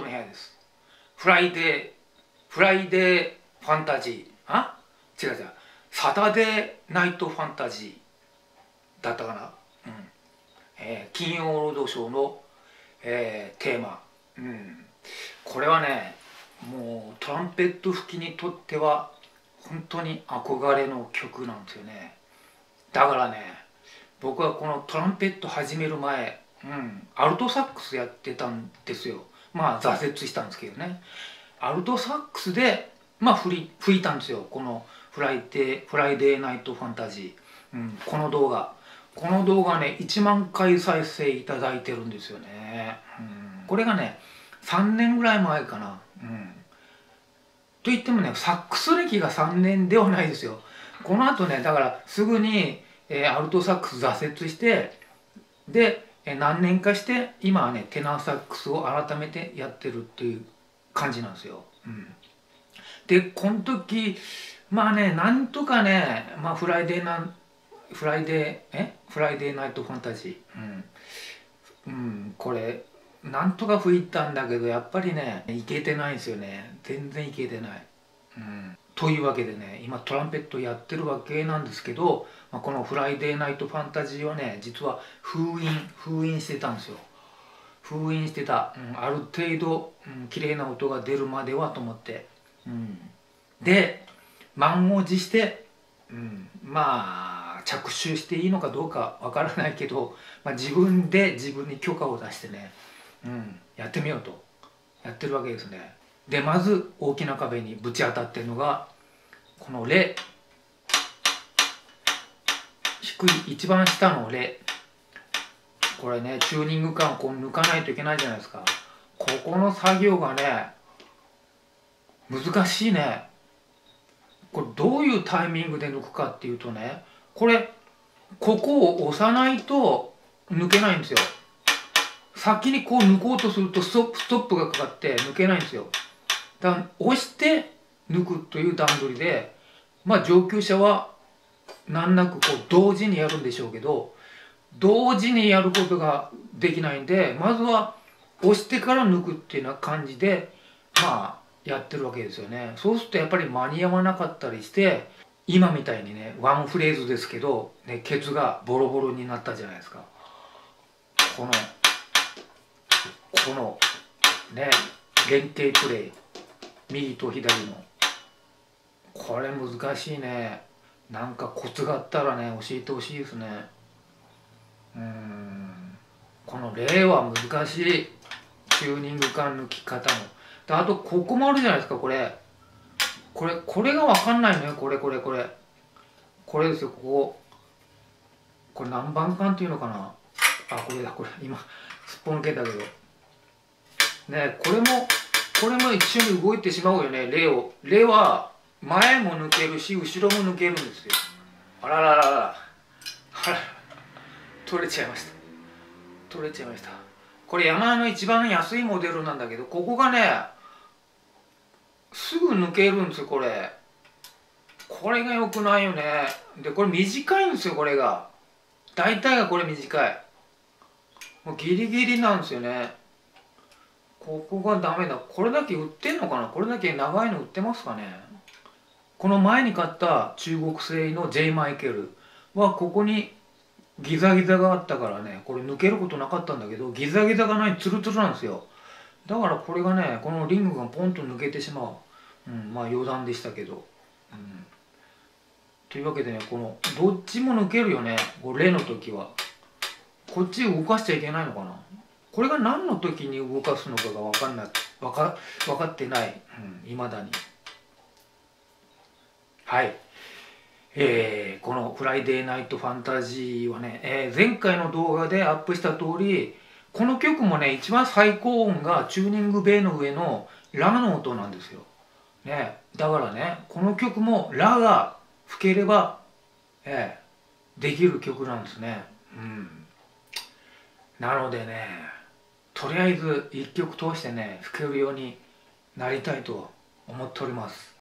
部屋です。フライデーファンタジー。違う違う。サタデーナイトファンタジーだったかな。金曜ロードショーの、テーマ。これはね、もうトランペット吹きにとっては本当に憧れの曲なんですよね。だからね、僕はこのトランペット始める前、アルトサックスやってたんですよ。まあ挫折したんですけどね。アルトサックスで、吹いたんですよ。このフライデーナイトファンタジー。この動画。この動画ね、1万回再生いただいてるんですよね。これがね、3年ぐらい前かな。といってもね、サックス歴が3年ではないですよ。この後ね、だからすぐに、アルトサックス挫折して、で、何年かして今はねテナーサックスを改めてやってるっていう感じなんですよ。でこの時なんとかね、フライデーナイトファンタジー、これなんとか吹いたんだけど、やっぱりねいけてないんですよね。全然いけてない。というわけでね、今トランペットやってるわけなんですけど、このフライデーナイトファンタジーはね、実は封印してたんですよ。封印してた。ある程度、綺麗な音が出るまではと思って。で、満を持して、着手していいのかどうかわからないけど、自分で自分に許可を出してね、やってみようとやってるわけですね。でまず大きな壁にぶち当たってるのがこのレ、低い一番下のレ。これねチューニング感をこう抜かないといけないじゃないですか。ここの作業がね難しいね。これどういうタイミングで抜くかっていうとね、ここを押さないと抜けないんですよ。先にこう抜こうとするとストップがかかって抜けないんですよ。だから押して抜くという段取りで、上級者は難なくこう同時にやるんでしょうけど、同時にやることができないんで、まずは押してから抜くっていうような感じでやってるわけですよね。そうするとやっぱり間に合わなかったりして、今みたいにねワンフレーズですけど、ケツがボロボロになったじゃないですか。このね連携プレイ、右と左のこれ難しいね。なんかコツがあったらね教えてほしいですね。この例は難しい。チューニング感抜き方も。であとここもあるじゃないですか。これが分かんないのよ。これですよ。これ何番管っていうのかな。これだ。これ今すっぽ抜けたけどね、これも一緒に動いてしまうよね。レは前も抜けるし後ろも抜けるんですよ。あらららら取れちゃいました。これヤマハの一番安いモデルなんだけど、ここがねすぐ抜けるんですよ。これが良くないよね。でこれ短いんですよ。これが大体がこれ短い。もうギリギリなんですよね。ここがダメだ。これだけ売ってんのかな。これだけ長いの売ってますかね。この前に買った中国製の J マイケルはここにギザギザがあったからね、これ抜けることなかったんだけど、ギザギザがないツルツルなんですよ。だからこれがね、このリングがポンと抜けてしまう。余談でしたけど。というわけでね、どっちも抜けるよね。レの時はこっち動かしちゃいけないのかな。これが何の時に動かすのかが分かってない。未だに。はい。このフライデーナイトファンタジーはね、前回の動画でアップした通り、この曲もね、一番最高音がチューニングベイの上のラの音なんですよ。だからね、この曲もラが吹ければ、できる曲なんですね。なのでね、とりあえず一曲通してね、吹けるようになりたいと思っております。